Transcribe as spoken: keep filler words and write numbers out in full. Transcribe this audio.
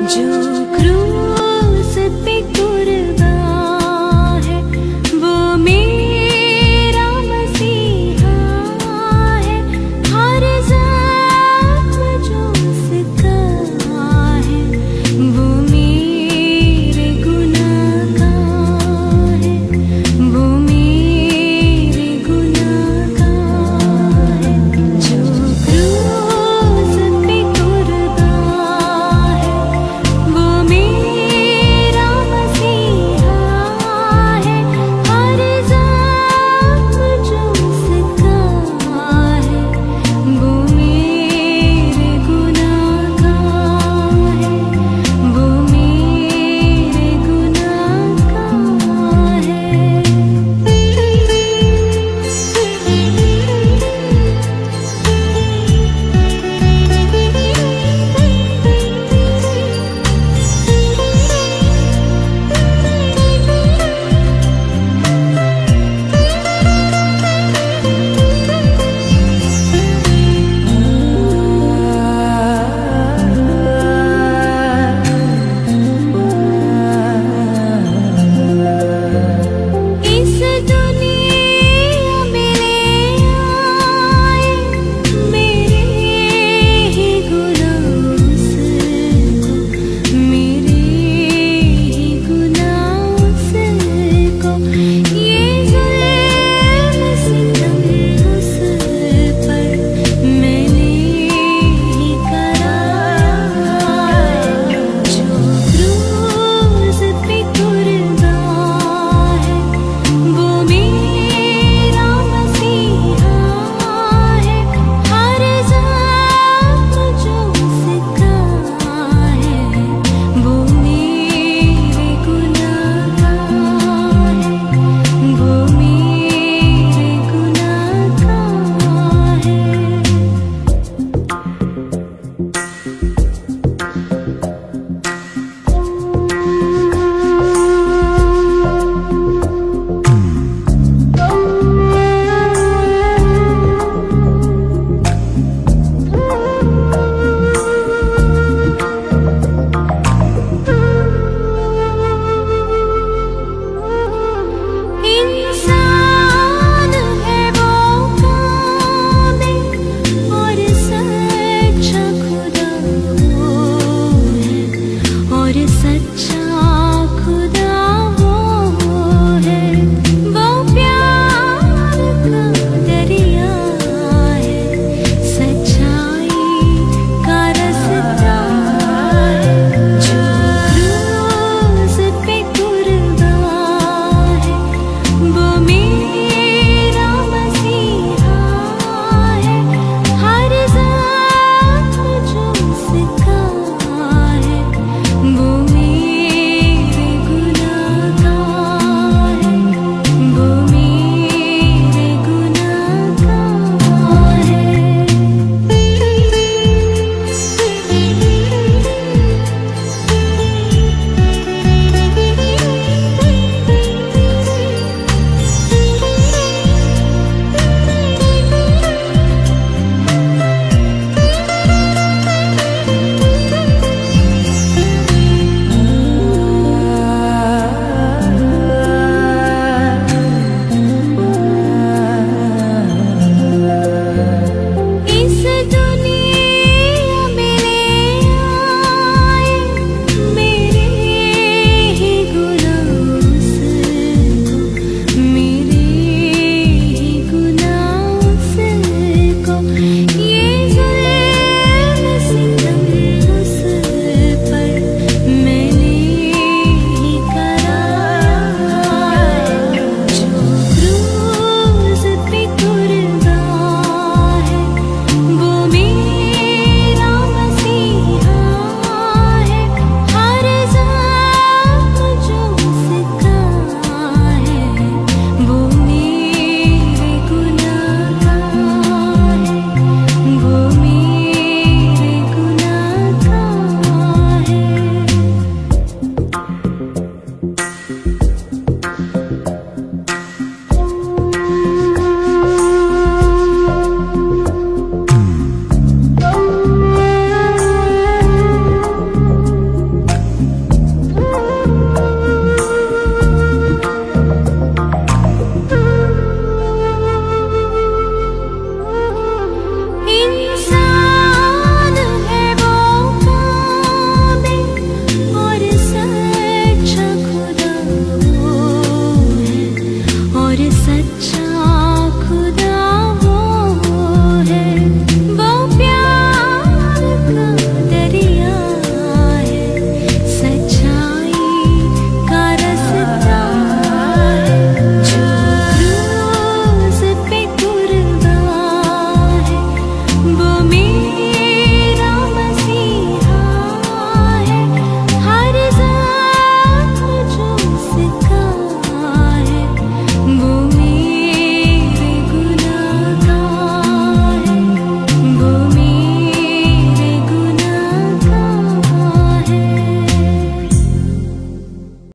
जो क्रूस पे कुर्बान है वो मेरा मसीहा है। हर ज़ख्म जो उसका है वो मेरे गुनाह का है, वो मेरे गुनाह का है। जो क्रूस पे कुर्बान है वो मेरा मसीहा है। हर ज़ख्म जो उसका है वो मेरे गुनाह का है, वो मेरे गुनाह का है। इस दुनिया में ले आए मेरे ही गुनाह उसको, मेरे ही गुनाह उसको। ये ज़ुल्म सितम उस पर मैंने ही कराया। जो क्रूस पे कुर्बान है वो मेरा मसीहा है। हर ज़ख्म जो उसका है वो मेरे गुनाह का है, वो मेरे गुनाह का है। इंसान है वो कामिल और सच्चा खुदा वो है, और सच्चा